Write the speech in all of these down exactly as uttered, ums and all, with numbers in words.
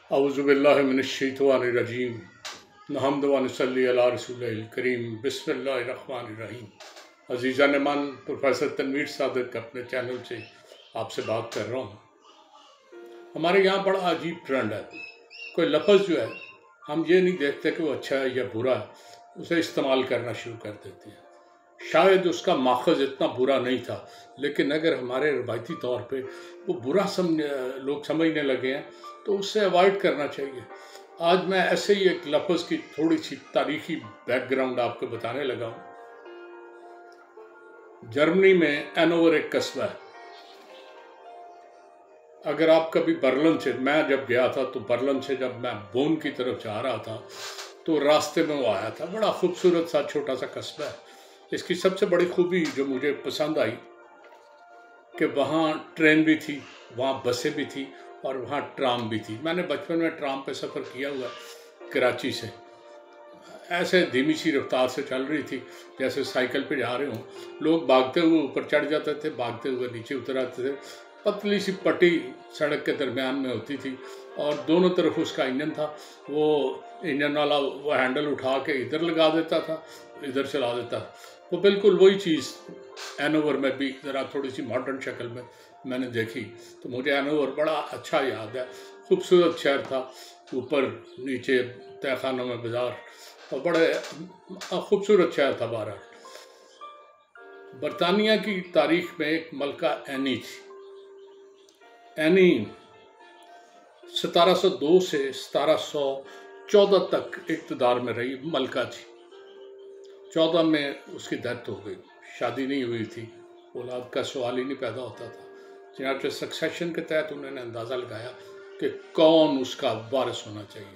औज़ुबिल्लाहिमिनश्शैतानिर्रजीम नहम्दु व नसल्ली अला रसूलिल करीम बिस्मिल्लाहिर्रहमानिर्रहीम। अज़ीज़ान मन, प्रोफेसर तनवीर सादिक अपने चैनल से आपसे बात कर रहा हूँ। हमारे यहाँ बड़ा अजीब ट्रेंड है। कोई लफ्ज़ जो है हम ये नहीं देखते कि वो अच्छा है या बुरा है, उसे इस्तेमाल करना शुरू कर देते हैं। शायद उसका माखज़ इतना बुरा नहीं था, लेकिन अगर हमारे रवायती तौर पे वो बुरा समझ लोग समझने लगे हैं तो उससे अवॉइड करना चाहिए। आज मैं ऐसे ही एक लफ्ज़ की थोड़ी सी तारीखी बैकग्राउंड आपको बताने लगा हूँ। जर्मनी में एनोवर एक कस्बा है। अगर आप कभी बर्लिन से, मैं जब गया था तो बर्लिन से जब मैं बोन की तरफ जा रहा था तो रास्ते में वो आया था। बड़ा खूबसूरत सा छोटा सा कस्बा है। इसकी सबसे बड़ी खूबी जो मुझे पसंद आई कि वहाँ ट्रेन भी थी, वहाँ बसें भी थी और वहाँ ट्राम भी थी। मैंने बचपन में ट्राम पे सफ़र किया हुआ कराची से। ऐसे धीमी सी रफ्तार से चल रही थी जैसे साइकिल पे जा रहे हों। लोग भागते हुए ऊपर चढ़ जाते थे, भागते हुए नीचे उतर आते थे। पतली सी पट्टी सड़क के दरमियान में होती थी और दोनों तरफ उसका इंजन था। वो इंजन वाला वो हैंडल उठा के इधर लगा देता था, इधर चला देता। वो बिल्कुल वही चीज़ एनोवर में भी ज़रा थोड़ी सी मॉडर्न शक्ल में मैंने देखी। तो मुझे एनोवर बड़ा अच्छा याद है। खूबसूरत शहर था, ऊपर नीचे तहखानों में बाज़ार और बड़े खूबसूरत शहर था। बारह बरतानिया की तारीख में एक मलका एनी थी। एनी सतारह सौ दो से सतारह सौ चौदह तक इक़्तिदार में रही मलका थी। चौदह में उसकी डेथ हो गई, शादी नहीं हुई थी, औलाद का सवाल ही नहीं पैदा होता था। चुनांचे सक्सेशन के तहत उन्होंने अंदाज़ा लगाया कि कौन उसका वारिस होना चाहिए।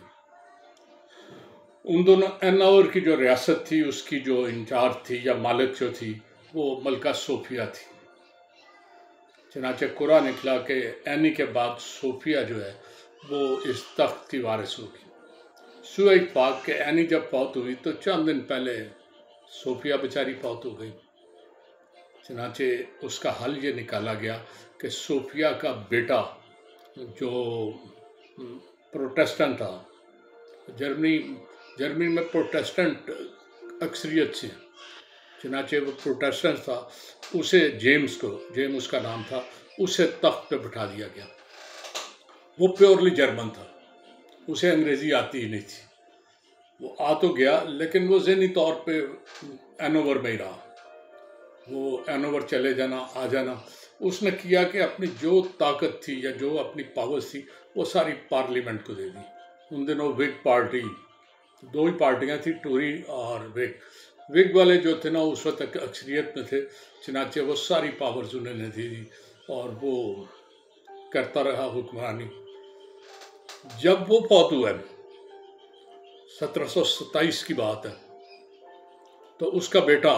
उन दोनों एनोवर की जो रियासत थी, उसकी जो इंचार्ज थी या मालिक जो थी, वो मलका सोफिया थी। चुनांचे कुरा निकला कि एनी के बाद सोफिया जो है वो इस तख्त की वारिस होगी। सूए पाक के एनी जब फौत हुई तो चंद दिन पहले सोफिया बेचारी फौत हो गई। चुनांचे उसका हल ये निकाला गया कि सोफिया का बेटा जो प्रोटेस्टेंट था, जर्मनी जर्मनी में प्रोटेस्टेंट अक्सरियत से, चुनांचे वो प्रोटेस्टेंट था, उसे जेम्स को, जेम्स उसका नाम था, उसे तख्त पे बिठा दिया गया। वो प्योरली जर्मन था, उसे अंग्रेज़ी आती ही नहीं थी। वो आ तो गया लेकिन वो ज़हनी तौर पे एनोवर में ही रहा। वो एनोवर चले जाना आ जाना उसने किया कि अपनी जो ताकत थी या जो अपनी पावर्स थी वो सारी पार्लियामेंट को दे दी। उन दिनों विग पार्टी, दो ही पार्टियां थी, टोरी और विग। विग वाले जो थे ना उस वक्त अक्सरियत में थे, चुनांचे वो सारी पावर्स उन्होंने दी और वो करता रहा हुक्मरानी। जब वो फौत हुआ, सत्रह सौ सत्ताईस की बात है, तो उसका बेटा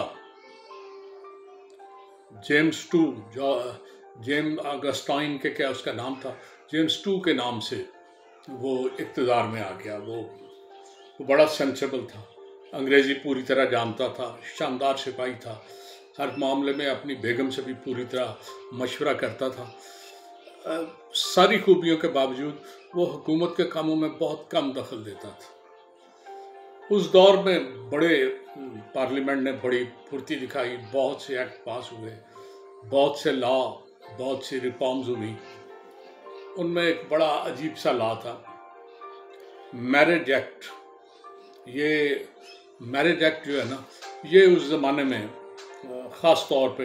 जेम्स टू, जो जेम अगस्टाइन के क्या उसका नाम था, जेम्स टू के नाम से वो इक़्तिदार में आ गया। वो, वो बड़ा सेंसिबल था, अंग्रेज़ी पूरी तरह जानता था, शानदार सिपाही था, हर मामले में अपनी बेगम से भी पूरी तरह मशवरा करता था। आ, सारी खूबियों के बावजूद वो हुकूमत के कामों में बहुत कम दखल देता था। उस दौर में बड़े पार्लियामेंट ने बड़ी फुर्ती दिखाई, बहुत से एक्ट पास हुए, बहुत से लॉ, बहुत सी रिफॉर्म्स हुई। उनमें एक बड़ा अजीब सा लॉ था, मैरिज एक्ट। ये मैरिज एक्ट जो है ना, ये उस ज़माने में ख़ास तौर पे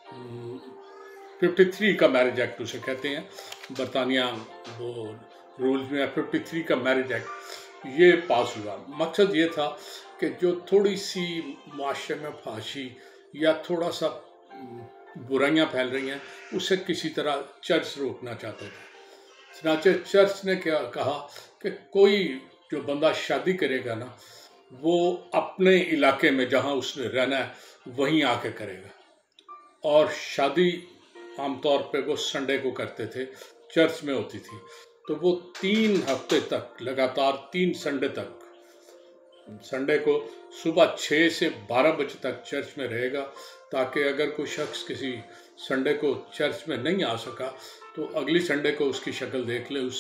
तिरेपन का मैरिज एक्ट उसे कहते हैं। बरतानिया वो रूल्स में तिरेपन का मैरिज एक्ट ये पास हुआ। मकसद ये था कि जो थोड़ी सी माशरे में फाशी या थोड़ा सा बुराइयां फैल रही हैं उसे किसी तरह चर्च रोकना चाहते थे। चुनांचे चर्च ने क्या कहा कि कोई जो बंदा शादी करेगा ना, वो अपने इलाके में जहां उसने रहना है वहीं आके करेगा। और शादी आमतौर पे वो संडे को करते थे, चर्च में होती थी। तो वो तीन हफ्ते तक, लगातार तीन संडे तक, संडे को सुबह छः से बारह बजे तक चर्च में रहेगा, ताकि अगर कोई शख्स किसी संडे को चर्च में नहीं आ सका तो अगली संडे को उसकी शक्ल देख ले उसकी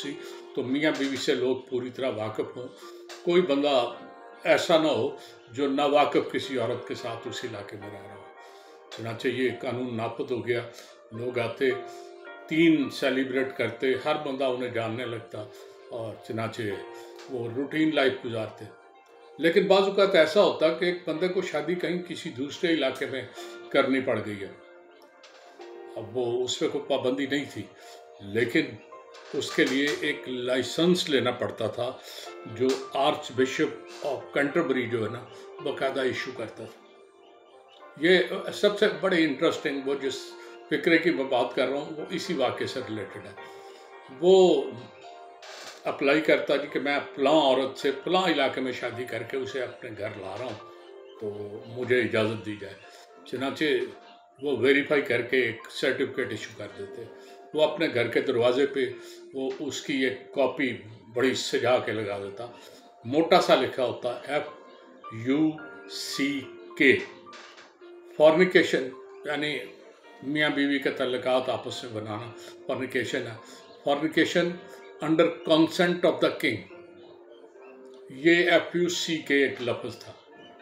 तो मियाँ बीवी से लोग पूरी तरह वाकिफ़ हों, कोई बंदा ऐसा ना हो जो नावाकिफ़ किसी औरत के साथ उस इलाके में रह रहा हो। चुनांचे ये कानून नाफिज हो गया, लोग आते, तीन सेलिब्रेट करते, हर बंदा उन्हें जानने लगता और चुनांचे वो रूटीन लाइफ गुजारते। लेकिन बाज़ औक़ात ऐसा होता कि एक बंदे को शादी कहीं किसी दूसरे इलाके में करनी पड़ गई है। अब वो उस पर कोई पाबंदी नहीं थी, लेकिन उसके लिए एक लाइसेंस लेना पड़ता था जो आर्च बिशप ऑफ कैंटरबरी जो है ना बाकायदा इशू करता था। ये सबसे बड़े इंटरेस्टिंग, वो जिस फिक्रे की मैं बात कर रहा हूँ वो इसी वाक़े से रिलेटेड है। वो अप्लाई करता जी कि मैं फ़लाँ औरत से फ़लाँ इलाके में शादी करके उसे अपने घर ला रहा हूँ, तो मुझे इजाज़त दी जाए। चुनांचे वो वेरीफाई करके एक सर्टिफिकेट इशू कर देते। वो अपने घर के दरवाजे पे वो उसकी एक कॉपी बड़ी सजा के लगा देता, मोटा सा लिखा होता एफ यू सी के। फॉर्निकेशन यानी मियाँ बीवी के तल्लुकात आपस में बनाना फॉर्निकेशन है। Fornication under consent of the king, ये एफ यू सी के एक लफ्ज़ था।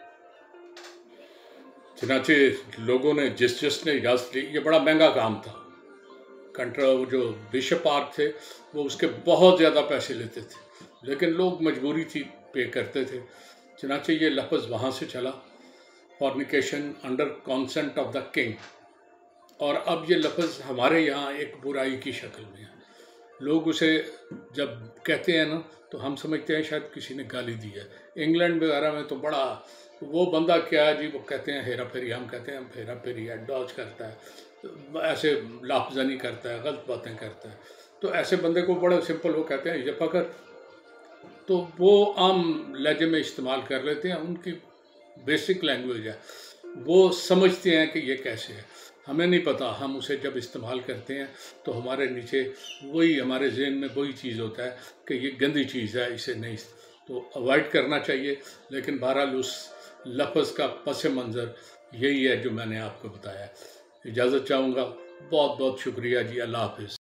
चुनांचे लोगों ने जिस जिसने इजाज़त ली, ये बड़ा महंगा काम था। कंट्रा जो बिशप आर्क थे वो उसके बहुत ज़्यादा पैसे लेते थे, लेकिन लोग मजबूरी थी पे करते थे। चुनांचे ये लफ्ज़ वहाँ से चला, fornication under consent of the king. और अब ये लफ्ज़ हमारे यहाँ एक बुराई की शक्ल में है। लोग उसे जब कहते हैं ना तो हम समझते हैं शायद किसी ने गाली दी है। इंग्लैंड वगैरह में तो बड़ा वो बंदा क्या है जी, वो कहते हैं हेरा फेरी, हम कहते हैं हेरा फेरी है, डॉज करता है, ऐसे लाफजानी करता है, गलत बातें करता है। तो ऐसे बंदे को बड़ा सिंपल वो कहते हैं ये पकड़, तो वो आम लहजे में इस्तेमाल कर लेते हैं, उनकी बेसिक लैंग्वेज है, वो समझते हैं कि ये कैसे है। हमें नहीं पता, हम उसे जब इस्तेमाल करते हैं तो हमारे नीचे वही, हमारे जहन में वही चीज़ होता है कि ये गंदी चीज़ है, इसे नहीं, तो अवॉइड करना चाहिए। लेकिन बहरहाल उस लफ्ज़ का पस मंज़र यही है जो मैंने आपको बताया। इजाज़त चाहूँगा, बहुत बहुत शुक्रिया जी, अल्लाह हाफ़िज़।